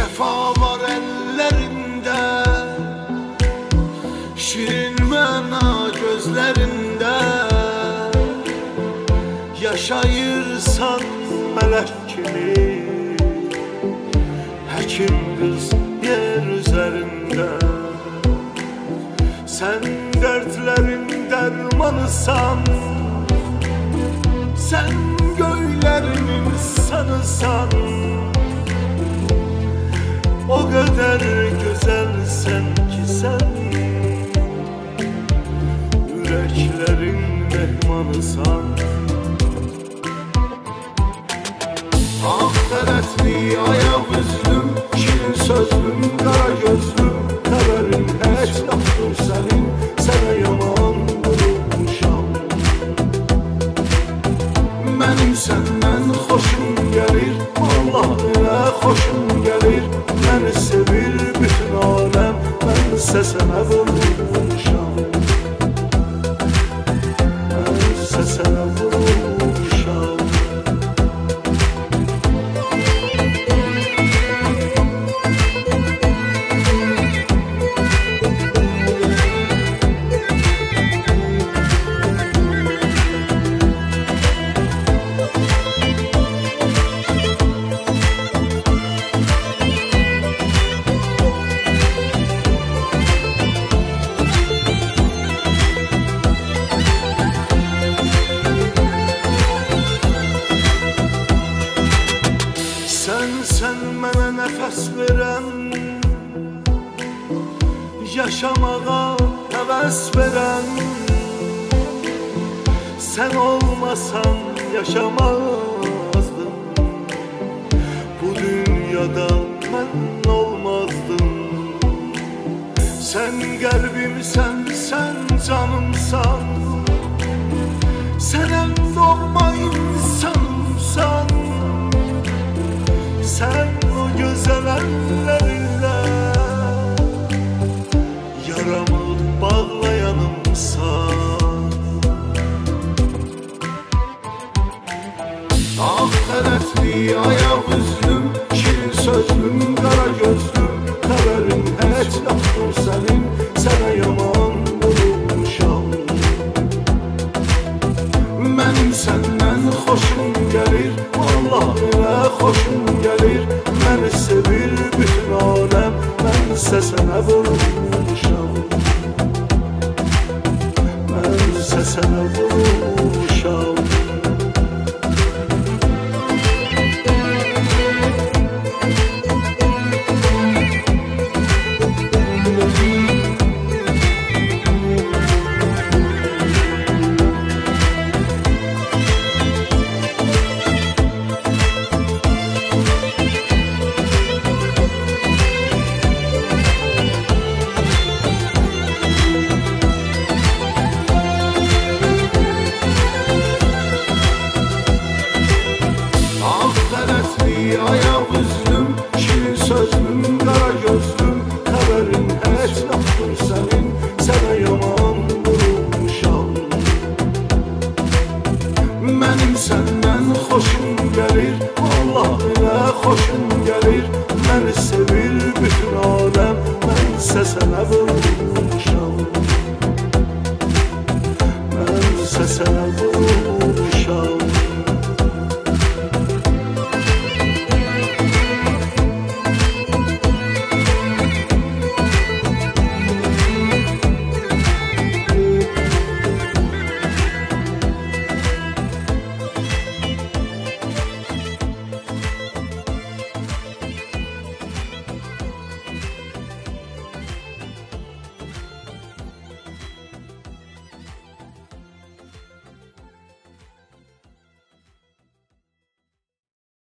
Cəfa var əllərində, şirin məna gözlərində. Yaşayırsan mələk kimi, həkim qız yer üzərində. Sən dərdlərin dərmanısan, sən göylərin insanısan. O qədər gözəlsən ki sən, ürəklərin mehmanısan. Ağ tərətli ayaq üzlüm, şirin sözlüm, qara gözlüm. Xəbərin heç yoxdur sənin, sənə yaman durmuşam. Mənim səndən xoşum gəlir, Allah elə xoşum gəlir. Məni sevir bütün aləm, mənsə sənə vurmuşam. Mənsə sənə vurmuşam. Sən mənə nəfəs verən, yaşamağa həvəs verən. Sən olmasan yaşamazdım, bu dünyada mən olmazdım. Sən qəlbimsən, sən canımsan, sən ən doğma insanımsan. Sən o gözəl əllərinlə yaramı bağlayanımsan. Ağ tərətli ayaq üzlüm, şirin sözlüm, qara gözlüm. Xəbərin heç yoxdur sənin, sənə yaman durmuşam. Mənim səndən xoşum gəlir, Allah elə xoşum gəlir. Məni sevir bütün aləm, mənsə sənə vurmuşam. Mənsə sənə vurmuşam. Ayaq üzlüm, şirin sözlüm, qara gözlüm. Xəbərin heç yoxdur sənin, sənə yaman durmuşam. Mənim səndən xoşum gəlir, Allah elə xoşum gəlir. Məni sevir bütün aləm, mənsə sənə vurmuşam.